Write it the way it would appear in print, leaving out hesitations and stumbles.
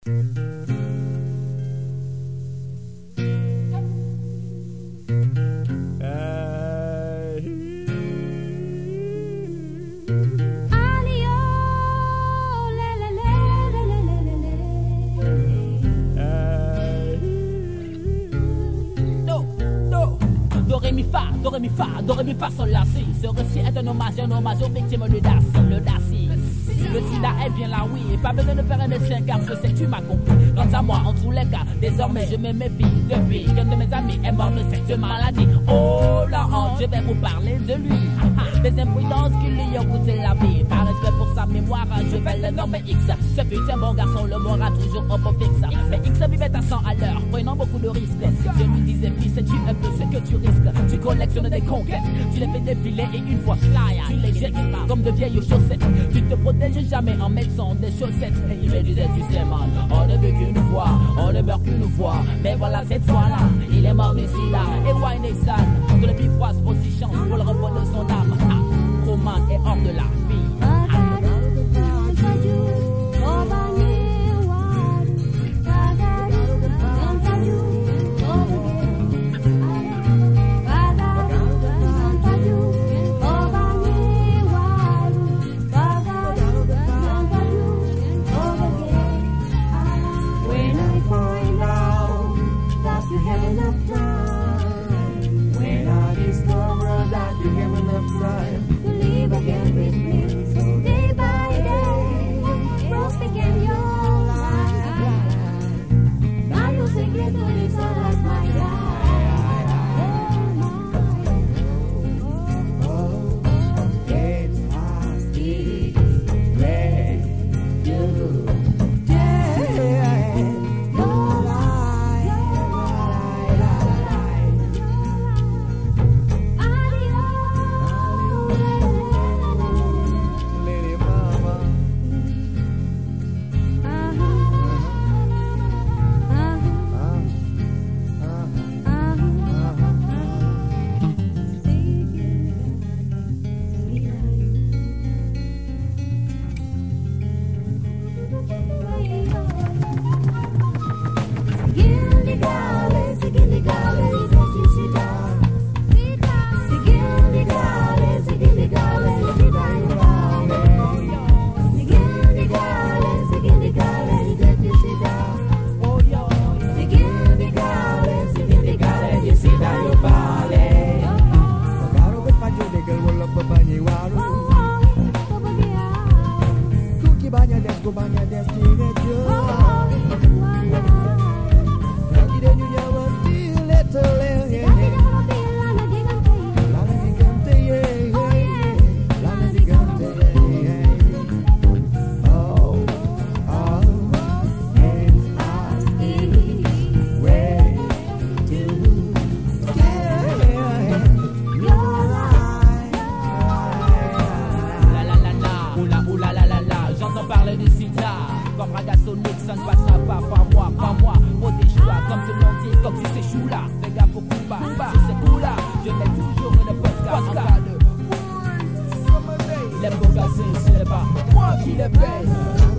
Do, ré, mi, fa, sol, la, si. Ce récit est un hommage aux victimes de Daci. Le sida est bien là, oui, et pas besoin de faire un dessin car je sais que tu m'as compris. Quant à moi, en tous les cas, désormais je me méfie depuis qu'un de mes amis est mort de cette maladie. Oh la honte, je vais vous parler de lui. Des imprudences qui lui ont coûté la vie. Par respect pour sa mémoire, je vais le nommer X. Ce fut un bon garçon, le mora toujours au beau fixe. Mais X vivait à 100 à l'heure, prenant beaucoup de risques. Je lui disais, fils, sais-tu un peu ce que tu risques? Tu collectionnes des conquêtes, tu les fais défiler et une fois fly, tu les jettes comme de vieilles chaussettes. Tu te protèges jamais en mettant des chaussettes. Et il me disait, tu sais man, on ne veut qu'une fois, on ne meurt qu'une fois. Mais voilà cette fois-là, il est mort d'ici là. Et Wayne est sale, que le bifroise position pour le repos de son âme. Roman est hors de la vie. Les beaux gars, c'est pas moi qui les paye.